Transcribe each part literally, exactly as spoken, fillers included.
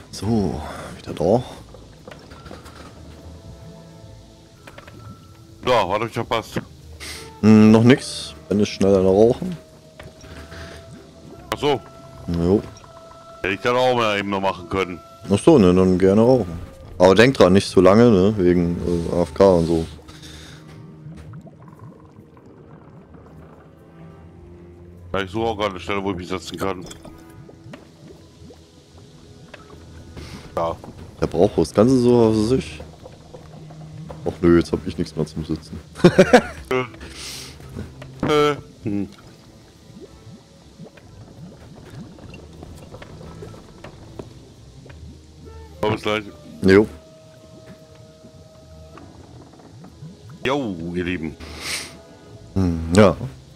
So, wieder da. Ja, was hab ich verpasst? Hm, noch nix. Wenn ich schneller rauchen. Ach so. Jo. Hätte ich dann auch mal eben noch machen können. Ach so, ne, dann gerne rauchen. Aber denk dran, nicht zu lange, ne, wegen äh, A F K und so. Ja, ich suche auch gerade eine Stelle, wo ich mich setzen kann. Ja. Der braucht was. Kannst du so auf sich? Ach nö, jetzt hab ich nichts mehr zum Sitzen. äh. Hm. Aber bis gleich. Jo. Jo, ihr Lieben. Hm, ja.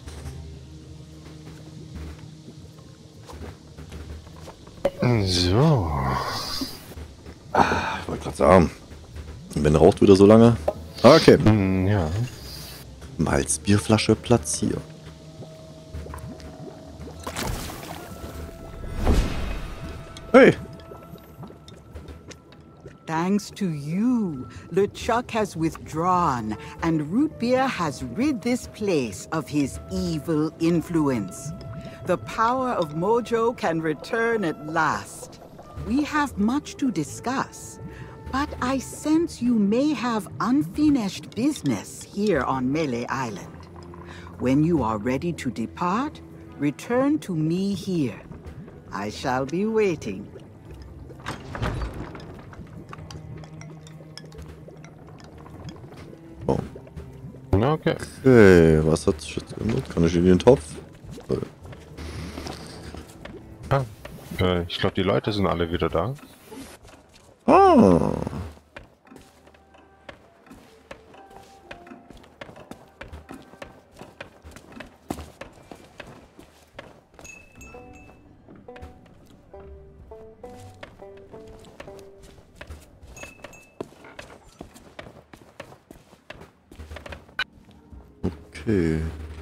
So. Ah, ich wollte gerade sagen. Wenn raucht wieder so lange. Ah, okay. Hm, ja. Malzbierflasche platziert. Hey. Thanks to you, LeChuck has withdrawn, and Root Beer has rid this place of his evil influence. The power of Mojo can return at last. We have much to discuss, but I sense you may have unfinished business here on Melee Island. When you are ready to depart, return to me here. I shall be waiting. Oh. Okay. Okay, was hat sich jetzt geändert? Kann ich in den Topf? Ah, äh, ich glaube, die Leute sind alle wieder da. Ah. Okay.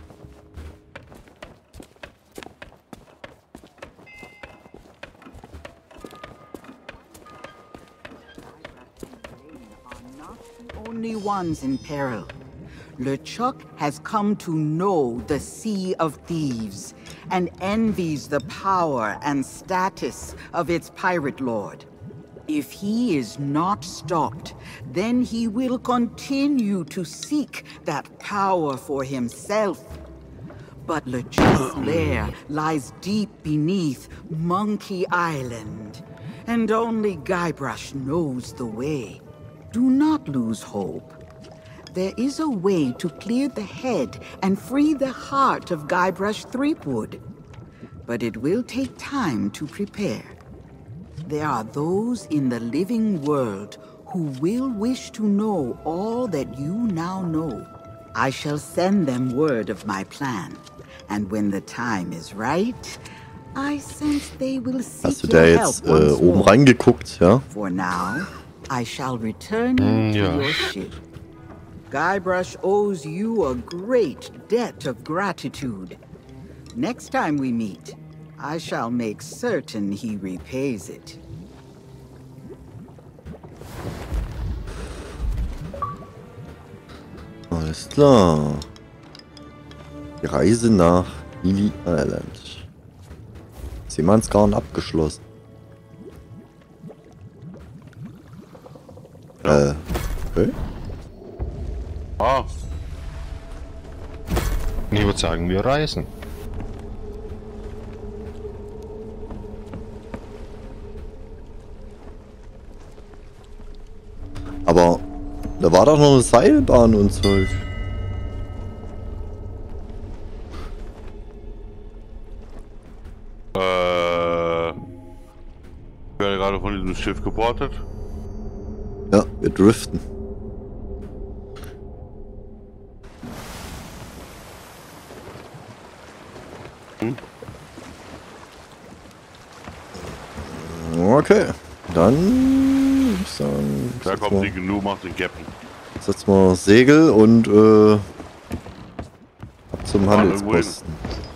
Only ones in peril. LeChuck has come to know the Sea of Thieves and envies the power and status of its pirate lord. If he is not stopped, then he will continue to seek that power for himself. But LeChuck's lair lies deep beneath Monkey Island, and only Guybrush knows the way. Do not lose hope. There is a way to clear the head and free the heart of Guybrush Threepwood. But it will take time to prepare. There are those in the living world who will wish to know all that you now know. I shall send them word of my plan. And when the time is right, I sense they will Hast du seek da your jetzt help äh, once oben more. reingeguckt, ja? For now, I shall return you Mm, to yeah. your ship. Guybrush owes you a great debt of gratitude. Next time we meet, I shall make certain he repays it. Alles klar. Die Reise nach Lily Island. Seemannsgarn abgeschlossen. Äh, okay. Ah, Ich würde sagen, wir reisen. Aber da war doch noch eine Seilbahn und Zeug. äh. Ich werde gerade von diesem Schiff gebordet. Ja, wir driften. Hm? Okay, dann würde ich sagen, Da setz kommt mal, die Gnu, macht den Captain. setz mal Segel und äh, ab zum Ah, Handelsposten.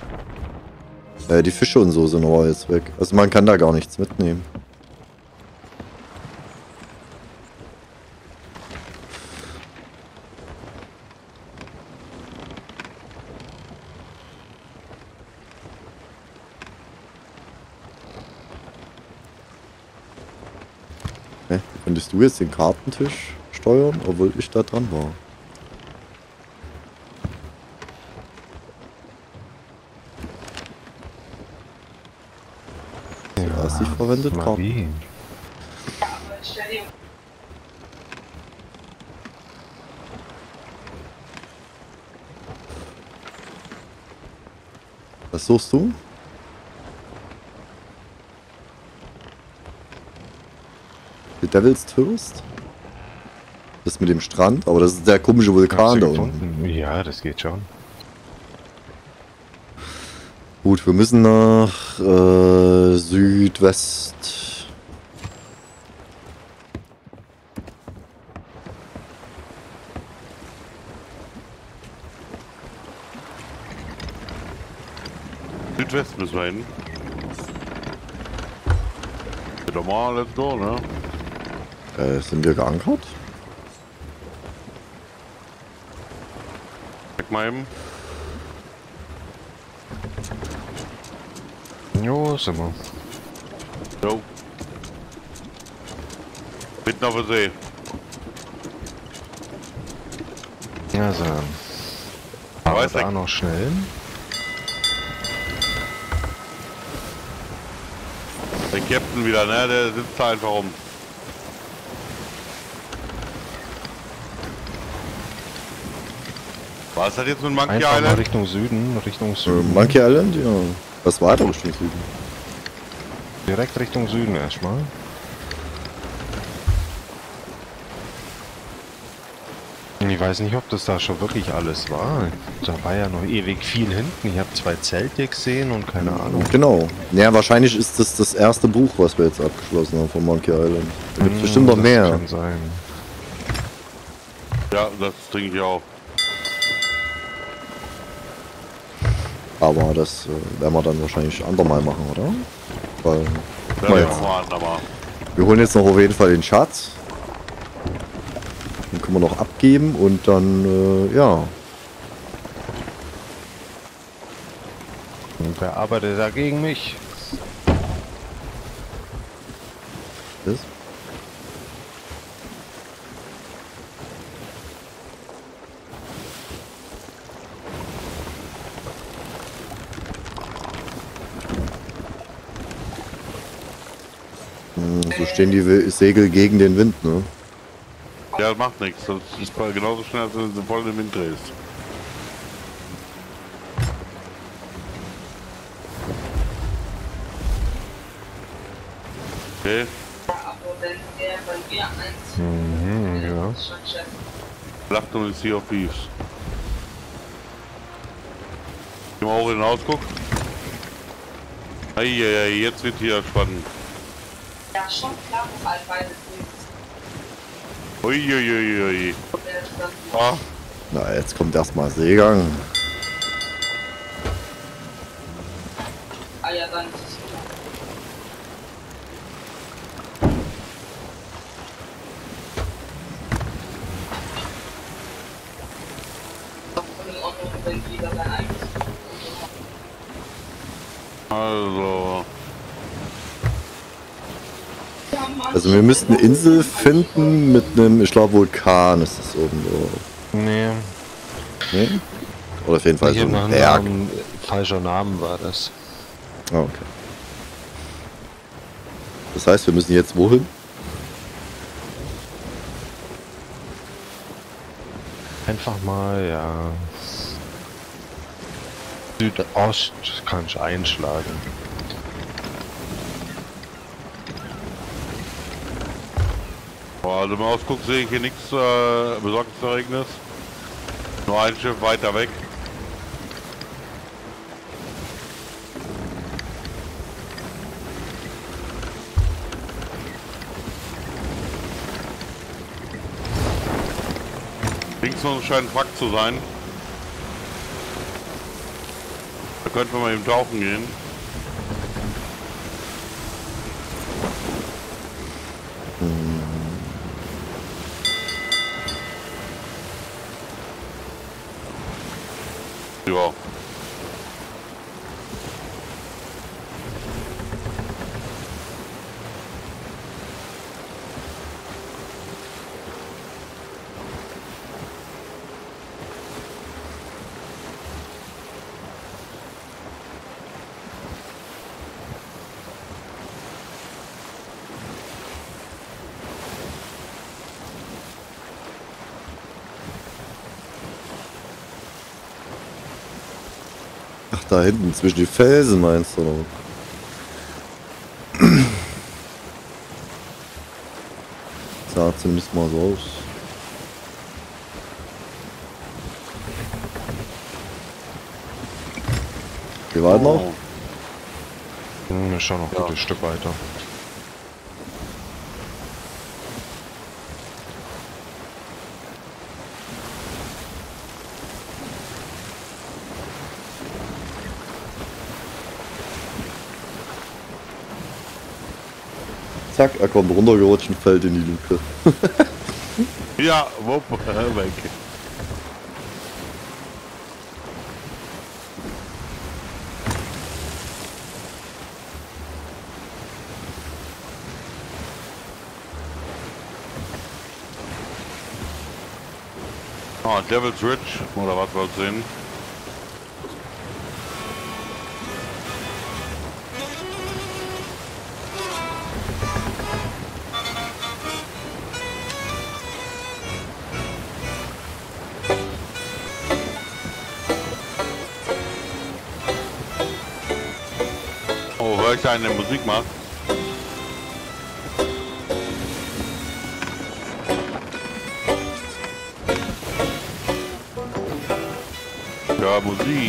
Äh, die Fische und so sind aber jetzt weg. Also man kann da gar nichts mitnehmen. Hä? Könntest du jetzt den Kartentisch steuern, obwohl ich da dran war? Ja, Hast dich verwendet, Karten. Magie. Was suchst du? The Devil's Thirst? Das mit dem Strand, aber das ist der komische Hast Vulkan du da unten. gefunden? Ja, das geht schon. Gut, wir müssen nach äh, Südwest. Südwest müssen wir hin. Ja, doch mal, let's go, ne? Äh, sind wir geankert? Check mal eben. Jo, sind wir. Jo. Mitten auf der See. Also, aber Weiß da ich. noch schnell. Der Captain wieder, ne? Der sitzt da einfach rum. Was ist das jetzt mit Monkey Einfach mal Island? Richtung Süden, Richtung Äh, Süden. Monkey Island? Ja. Was weiter Richtung Süden? Direkt Richtung Süden erstmal. Ich weiß nicht, ob das da schon wirklich alles war. Da war ja noch ewig viel hinten. Ich habe zwei Zelte gesehen und keine Ahnung. Genau. Ja, wahrscheinlich ist das das erste Buch, was wir jetzt abgeschlossen haben von Monkey Island. Da gibt es Hm, bestimmt noch das mehr. Kann sein. Ja, das trinke ich auch. Aber das äh, werden wir dann wahrscheinlich andermal machen, oder? Weil, Ja, mal ja, jetzt. mal andermal. Wir holen jetzt noch auf jeden Fall den Schatz. Den können wir noch abgeben und dann, äh, ja. Und wer arbeitet da gegen mich? Das. Hm, So stehen die We- Segel gegen den Wind, ne? Ja, das macht nichts. Das ist genauso schnell, als wenn du voll in den Wind drehst. Okay, Aber wenn der bei mir eins Mhm, ja. ist schon Chef. Lacht und ist Sea of Thieves. Gehen wir auch in den Ausguck. Eieiei, jetzt wird hier spannend. Ja, schon klar, wo halt beide sind. Uiuiuiui. Der ist dann Ah, Na, jetzt kommt erstmal Seegang. ah ja, dann ist es klar. Auch in Ordnung, wenn jeder sein eigenes also. Ja, Mann, Also wir müssten eine Insel finden mit einem, ich glaube Vulkan ist das oben drauf. Nee, Nee? Oder auf jeden Fall so hier nach ein einem Berg. Namen, falscher Namen war das. Ah, okay. Das heißt, wir müssen jetzt wohin? Einfach mal, ja. Südost kann ich einschlagen. Boah, also im Ausguck sehe ich hier nichts äh, Besorgniserregnis. Nur ein Schiff weiter weg. Links noch scheint ein Wrack zu sein. Da könnten wir mal eben tauchen gehen. Ja. da hinten zwischen die Felsen meinst du? Sah zumindest mal so aus. Wie weit noch? Hm, wir schauen noch ein Ja. gutes Stück weiter. Zack, er kommt runtergerutscht und fällt in die Luke. Ja, wupp, weg. Oh, Devil's Ridge, oder was wollt's sehen? Oh, hör ich da eine Musik macht? Ja, Musik.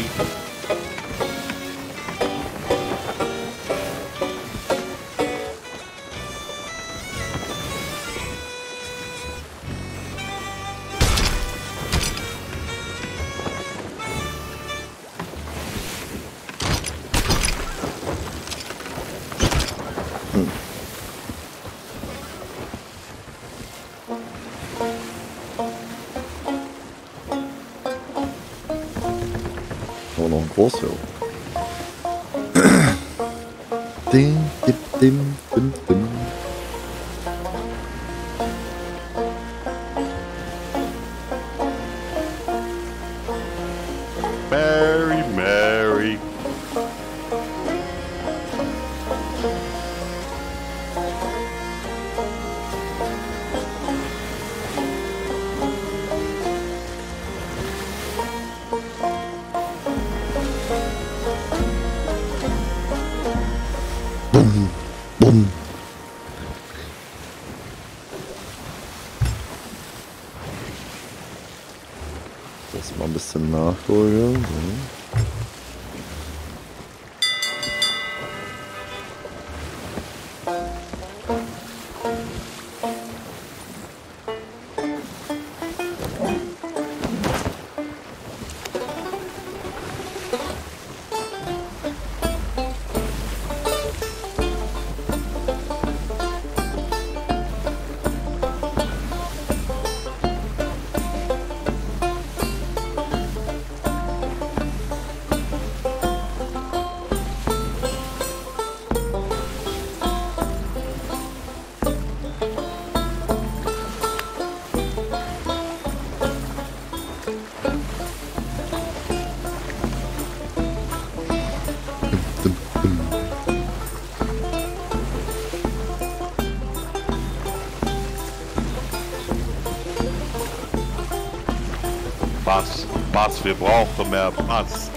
Aber noch ein Großfeld. Dim, dim, dim, dim, dim. Mary, Mary. Bumm, bumm. Das mal ein bisschen nachholen. So. Dum, dum. Bass, Bass, wir brauchen mehr Bass.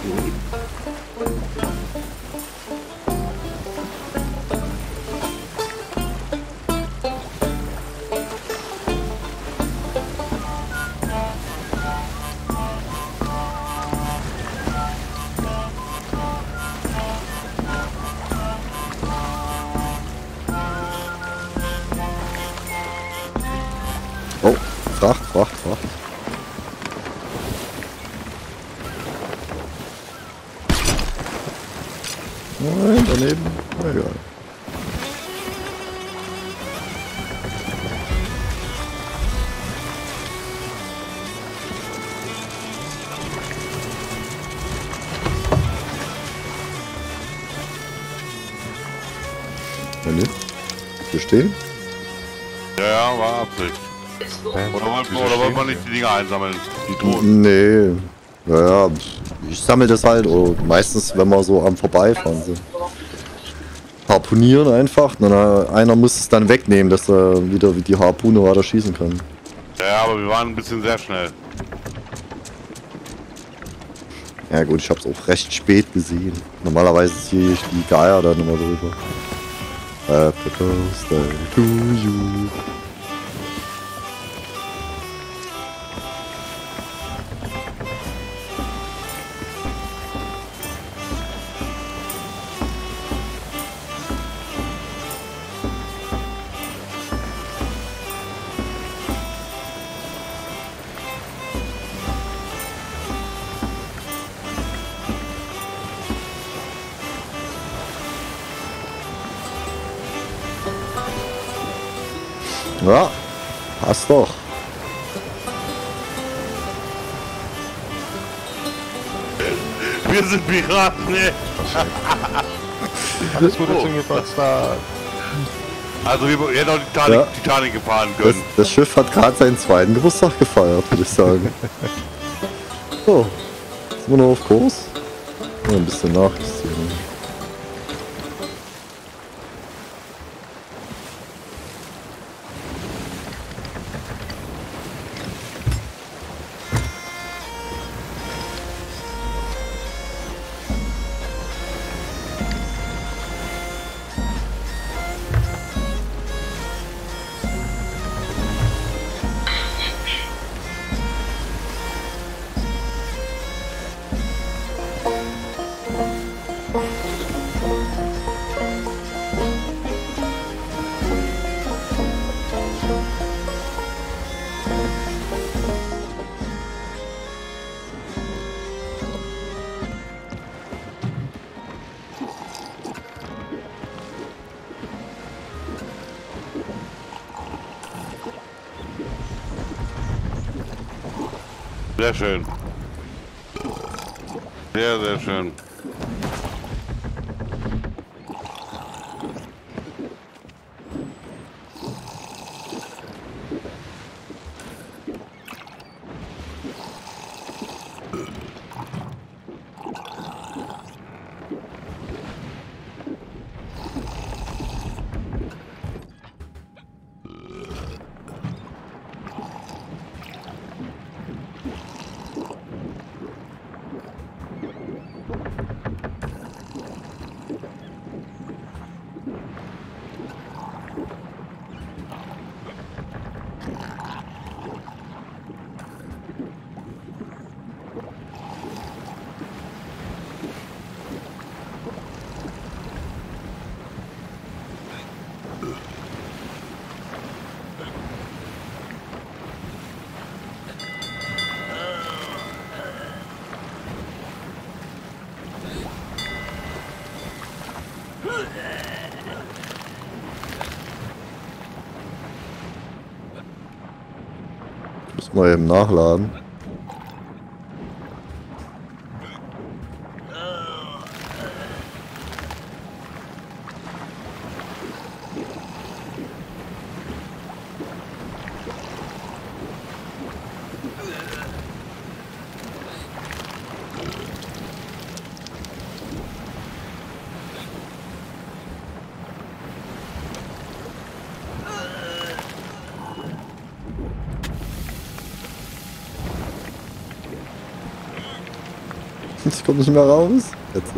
Oh, Fracht, Fracht, Fracht. Nein, daneben. Na egal. Ja, ne? Wir stehen? Ja, ja, war Absicht. Hä? Oder wollen, Wieso oder wollen stehen wir wir? nicht die Dinger einsammeln? Die Drohnen. Nee. Naja, ich sammle das halt, oh, meistens, wenn wir so am Vorbeifahren sind. Harpunieren einfach, dann äh, einer muss es dann wegnehmen, dass er wieder wie die Harpune weiter schießen kann. Ja, aber wir waren ein bisschen sehr schnell. Ja gut, ich hab's auch recht spät gesehen. Normalerweise ziehe ich die Geier dann immer drüber. Happy Birthday to you. Ja, passt doch. Wir sind Piraten, ne? Alles Gute zum Geburtstag. Also wir hätten auch die Titanic, Ja. Titanic gefahren Das, können. das Schiff hat gerade seinen zweiten Geburtstag gefeiert, würde ich sagen. So, sind wir noch auf Kurs? Ja, ein bisschen nachjustieren. Sehr schön. Sehr, sehr schön. Muss mal eben nachladen. Ich komme nicht mehr raus. Jetzt.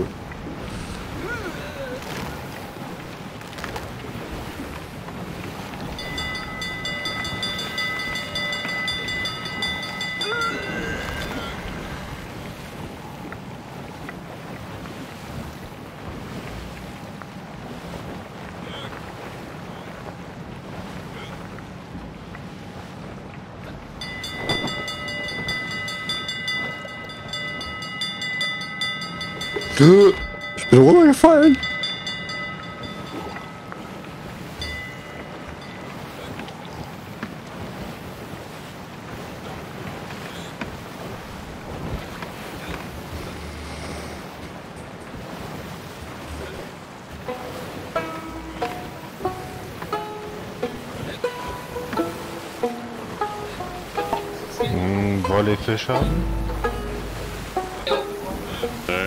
Ich bin runtergefallen. Hm, Wolleyfisch haben? Nee.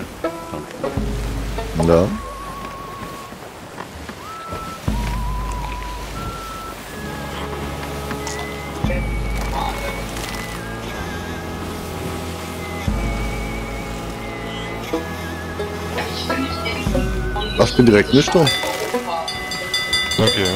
Ja. Ich bin direkt nüchtern. Okay.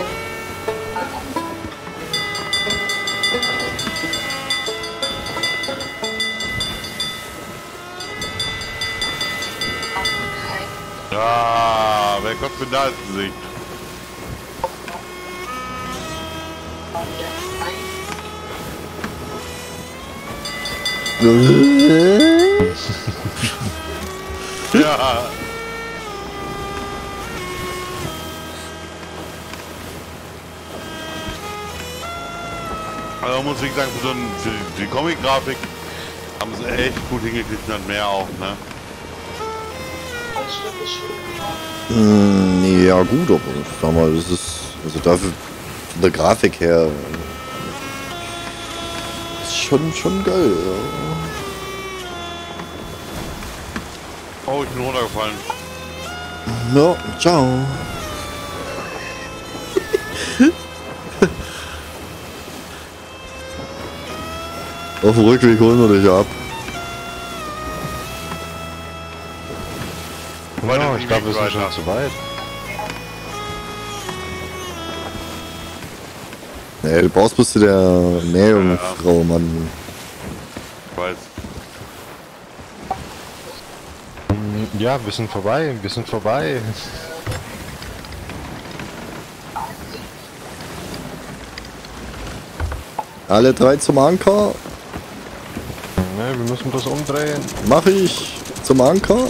Ja, wer kommt denn da ins Gesicht? Ja. Also muss ich sagen, für, so ein, für die, die Comic-Grafik haben sie echt gut hingekriegt und mehr auch, ne? Hm, ja gut, aber ich sag mal, das ist, also dafür, von der Grafik her, ist schon, schon geil, ja. Oh, ich bin runtergefallen. Ja, ciao. Auf dem Rückweg holen wir dich ab. Ja, ich glaube, wir sind schon zu weit. Nee, du brauchst bis zu der Meerjungfrau, Mann. Ich weiß. Ja, wir sind vorbei, wir sind vorbei. Alle drei zum Anker. Ne, wir müssen das umdrehen. Mach ich zum Anker.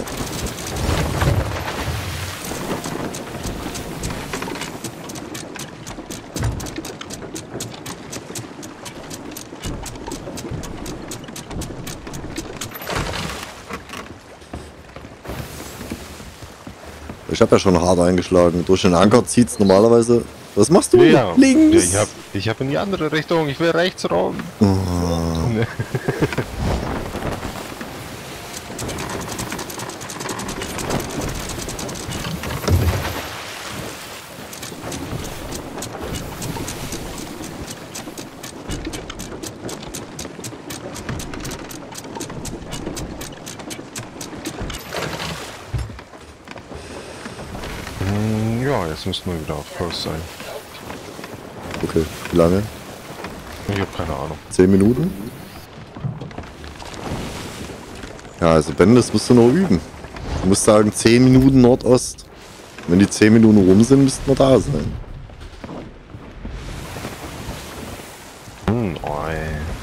Ich habe ja schon hart eingeschlagen. Durch den Anker zieht's normalerweise. Was machst du? Ja, Links. ja, ich hab, ich hab in die andere Richtung. Ich will rechts rum. Oh. Hm, ja, jetzt müssen wir wieder auf Kurs sein. Okay, wie lange? Ich habe keine Ahnung. Zehn Minuten? Ja, also Ben, das musst du noch üben. Du musst sagen zehn Minuten Nordost. Wenn die zehn Minuten rum sind, müssten wir da sein. Hm, oi.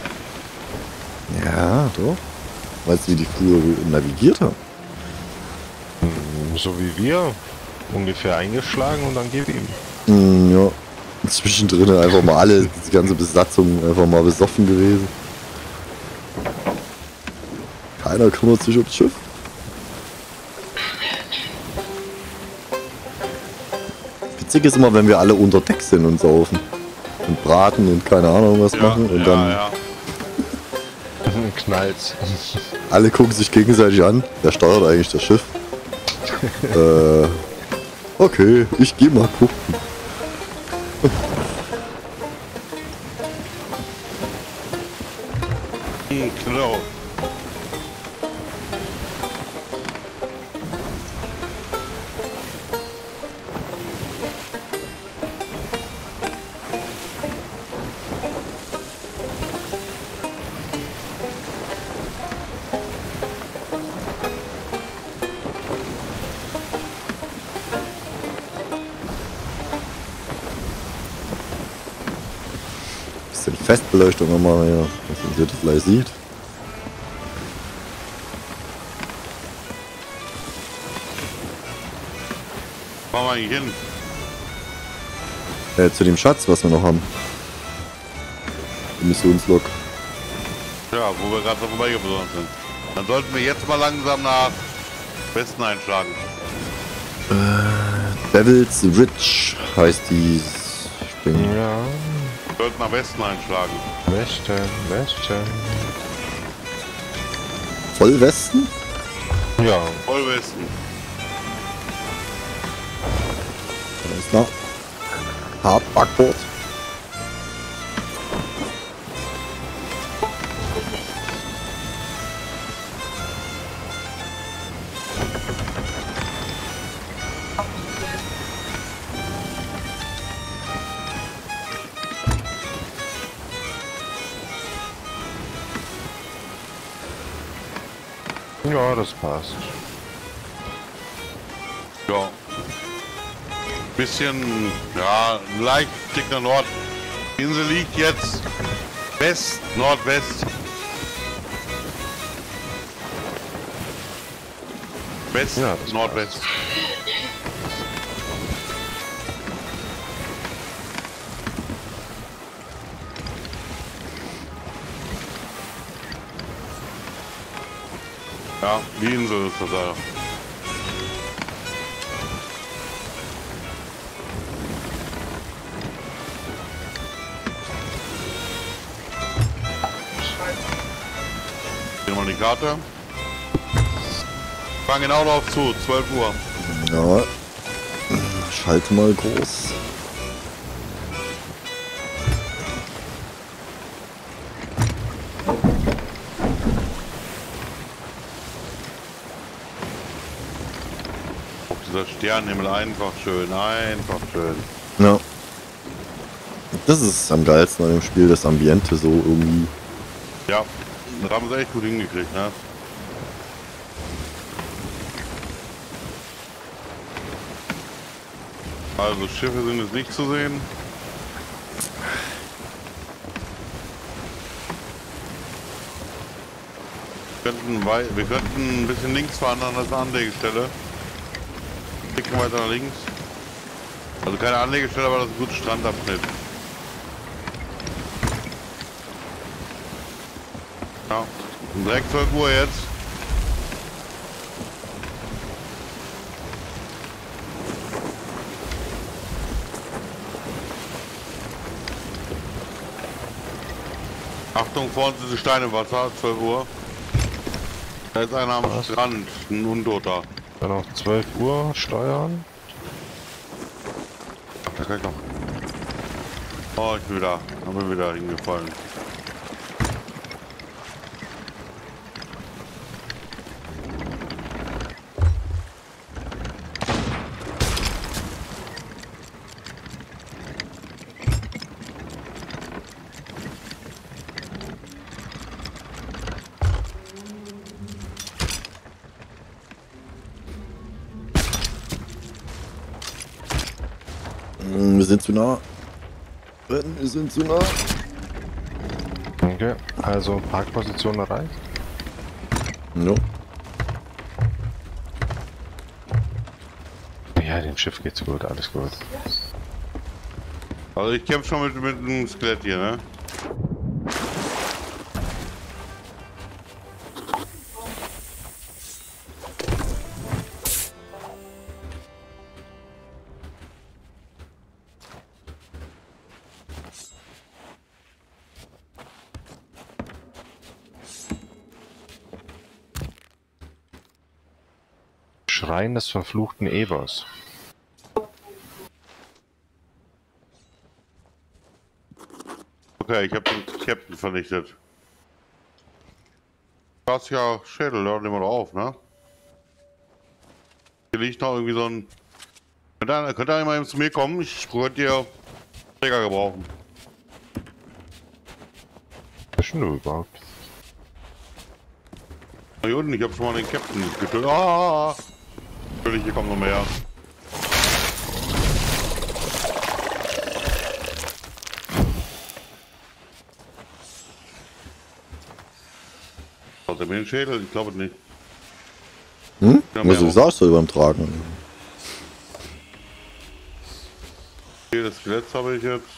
Ja, doch. Weißt du, wie die früher navigiert haben? Hm, so wie wir. Ungefähr eingeschlagen und dann gib ihm. Hm, ja. Zwischendrin einfach mal alle, die ganze Besatzung einfach mal besoffen gewesen. Keiner kümmert sich ums Schiff. Witzig ist immer, wenn wir alle unter Deck sind und saufen. Und braten und keine Ahnung was Ja, machen. Und ja, dann ja. Knallt's. alle gucken sich gegenseitig an. Wer steuert eigentlich das Schiff? äh, okay, ich geh mal gucken. Genau. Bisschen Festbeleuchtung nochmal hier, dass ihr das gleich sieht. Fahren wir eigentlich hin? Äh, zu dem Schatz, was wir noch haben. Die Missionslog. Ja, wo wir gerade so vorbeigebrochen sind. Dann sollten wir jetzt mal langsam nach Westen einschlagen. Äh, Devil's Ridge heißt die. Ding. Ja, Wir sollten nach Westen einschlagen. Westen, Westen. Vollwesten? Ja, Voll Westen. Alles klar. Hard Backboard. Ja, das passt. Ja. Bisschen, ja, leicht Tick nach Nord. Die Insel liegt jetzt West, Nordwest. West, Ja, das Nordwest. Ja, die Insel ist das da. Hier mal die Karte. Fang genau drauf zu, zwölf Uhr. Ja. Schalte mal groß. Auch dieser Sternenhimmel, einfach schön, einfach schön. Ja. Das ist am geilsten an dem Spiel, das Ambiente so irgendwie. Ja, das haben sie echt gut hingekriegt, ne? Also Schiffe sind jetzt nicht zu sehen. Wir könnten, wei wir könnten ein bisschen links fahren an der Anlegestelle. Dicken weiter nach links. Also keine Anlegestelle, aber das ist ein guter Strandabschnitt. Ja, um direkt zwölf Uhr jetzt. Achtung, vor uns sind die Steine im Wasser, zwölf Uhr. Da ist einer am Was? Strand, ein Untoter. Dann auf zwölf Uhr steuern. Da kann ich noch. Oh, ich bin wieder, haben wir wieder hingefallen. Wir sind zu nah. Wir sind zu nah. Okay, also Parkposition erreicht. No. Ja, dem Schiff geht's gut, alles gut. Also ich kämpfe schon mit, mit einem Skelett hier, ne? Schrein des verfluchten Evers. Okay, ich habe den Captain vernichtet. Das ist ja Schädel, da nehmen wir doch auf, ne? Hier liegt noch irgendwie so ein... Könnt ihr, könnt ihr mal eben zu mir kommen? Ich könnte hier Träger gebrauchen. Was ist denn du überhaupt? Hier unten, ich habe schon mal den Captain getötet. Ah! Natürlich, hier kommt noch mehr. Hat er mir den Schädel? Ich glaube nicht. Hm? Ja, Also, du mehr sagst du beim Tragen. Hier, das Skelett habe ich jetzt.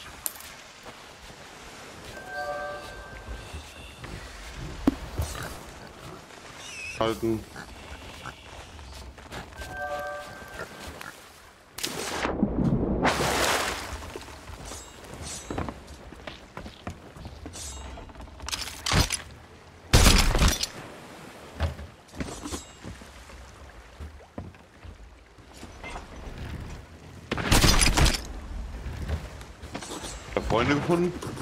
Halten. Freunde gefunden?